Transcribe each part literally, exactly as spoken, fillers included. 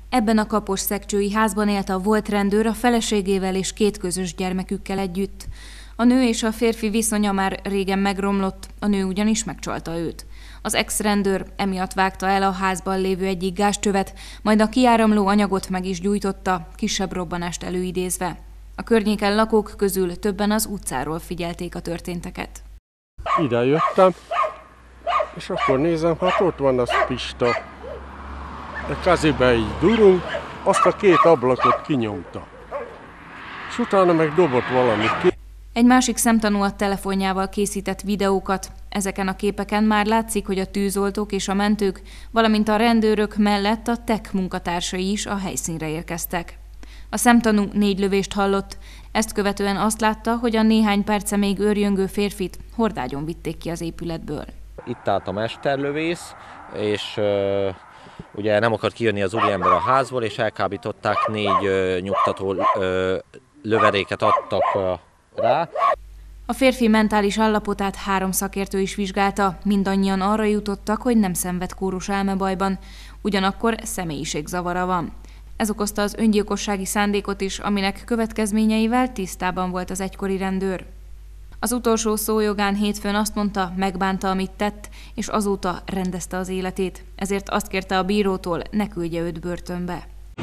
Ebben a Kaposszegcsői házban élt a volt rendőr a feleségével és két közös gyermekükkel együtt. A nő és a férfi viszonya már régen megromlott, a nő ugyanis megcsalta őt. Az ex-rendőr emiatt vágta el a házban lévő egyik gázcsövet, majd a kiáramló anyagot meg is gyújtotta, kisebb robbanást előidézve. A környéken lakók közül többen az utcáról figyelték a történteket. Ide jöttem, és akkor nézem, hát ott van az Pista. A kezébe így durunk, azt a két ablakot kinyomta. És utána meg dobott valamit ki. Egy másik szemtanú a telefonjával készített videókat. Ezeken a képeken már látszik, hogy a tűzoltók és a mentők, valamint a rendőrök mellett a TEK munkatársai is a helyszínre érkeztek. A szemtanú négy lövést hallott, ezt követően azt látta, hogy a néhány perce még őrjöngő férfit hordágyon vitték ki az épületből. Itt állt a mesterlövész, és uh, ugye nem akart kijönni az úriember a házból, és elkábították, négy uh, nyugtató uh, lövedéket adtak uh, rá. A férfi mentális állapotát három szakértő is vizsgálta, mindannyian arra jutottak, hogy nem szenved kórus elmebajban, ugyanakkor személyiségzavara van. Ez okozta az öngyilkossági szándékot is, aminek következményeivel tisztában volt az egykori rendőr. Az utolsó szó jogán hétfőn azt mondta, megbánta, amit tett, és azóta rendezte az életét. Ezért azt kérte a bírótól, ne küldje őt börtönbe.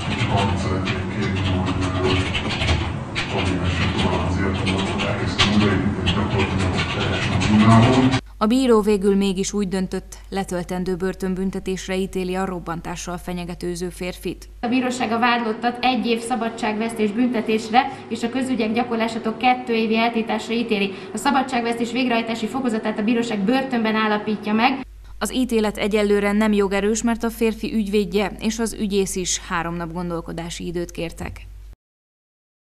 A bíró végül mégis úgy döntött, letöltendő börtönbüntetésre ítéli a robbantással fenyegetőző férfit. A bíróság a vádlottat egy év szabadságvesztés büntetésre és a közügyek gyakorlásától kettő évi eltiltásra ítéli. A szabadságvesztés végrehajtási fokozatát a bíróság börtönben állapítja meg. Az ítélet egyelőre nem jogerős, mert a férfi ügyvédje és az ügyész is három nap gondolkodási időt kértek.